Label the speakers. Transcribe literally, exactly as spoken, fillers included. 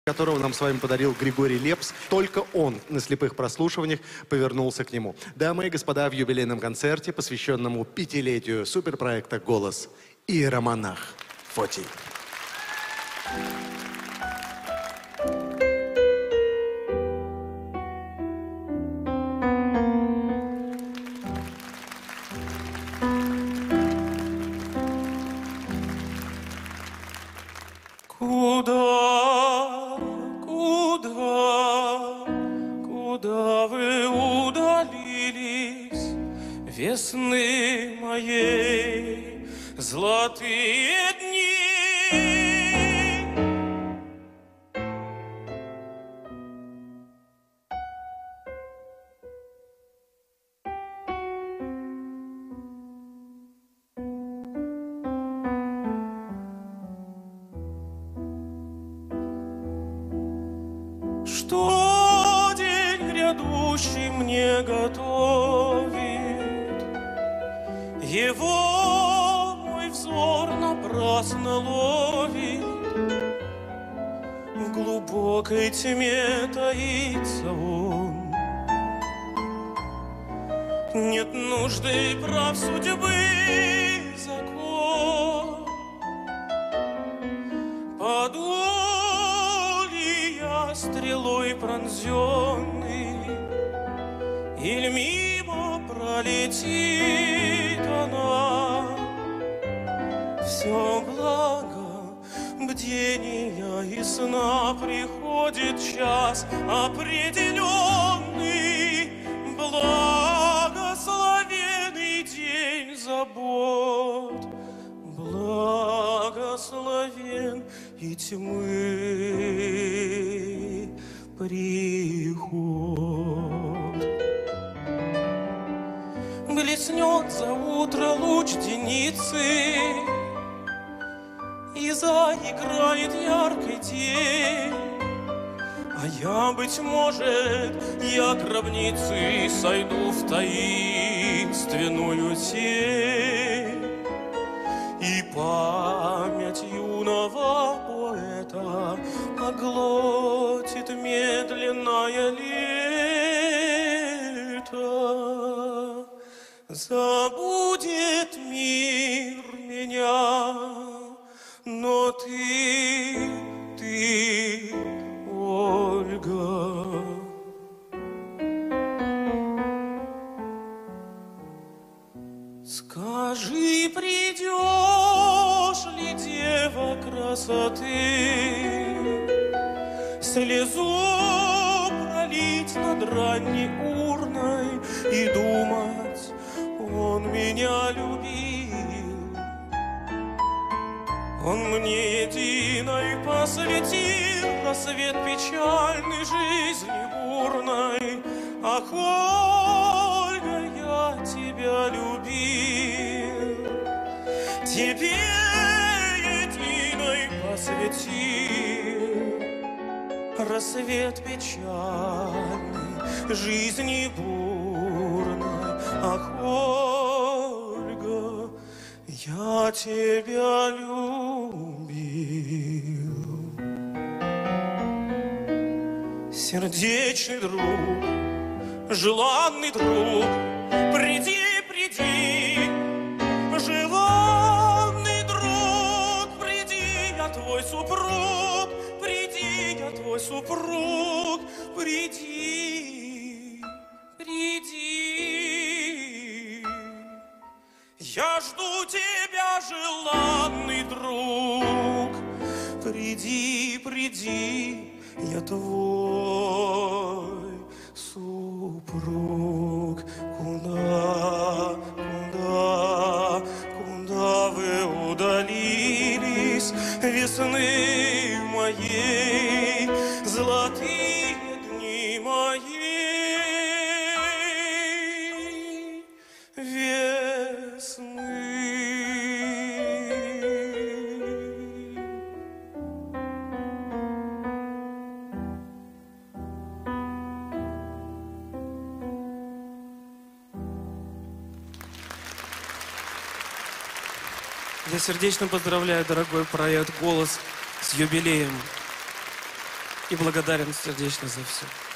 Speaker 1: которого нам с вами подарил Григорий Лепс. Только он на слепых прослушиваниях повернулся к нему. Дамы и господа, в юбилейном концерте, посвященному пятилетию суперпроекта «Голос», иеромонах Фотий.
Speaker 2: Куда, куда, куда вы удалились, весны моей, золотые дни? Что день грядущий мне готовит, его мой взор напрасно ловит. В глубокой тьме таится он. Нет нужды прав судьбы закон. Паду ли я стрелой пронзенный, или мимо пролетит она? Все благо бдения и сна, приходит час определенный, благословенный день забот, благословен и тьмы приход. Блеснет за утро луч деницы, и заиграет яркий день. А я, быть может, я гробницы сойду в таинственную тень, и память юного поэта оглотит медленное лето. Забудет мир меня, но ты, ты, Ольга, скажи, придешь ли, дева красоты, слезу пролить над ранней урной и думать, он меня любил. Он мне единой посвятил рассвет печальной жизни бурной. Ах, Ольга, я тебя любил, тебе единой посвятил рассвет печальной жизни бурной. Ах, Ольга, я тебя любил. Сердечный друг, желанный друг, приди, приди. Желанный друг, приди, я твой супруг, приди, я твой супруг, приди, приди. Я жду тебя, желанный друг, приди, приди, я твой супруг. Куда, куда, куда вы удалились, весны моей, золотые дни моей, весны?
Speaker 3: Я сердечно поздравляю, дорогой проект «Голос», с юбилеем.
Speaker 2: и благодарен сердечно за все.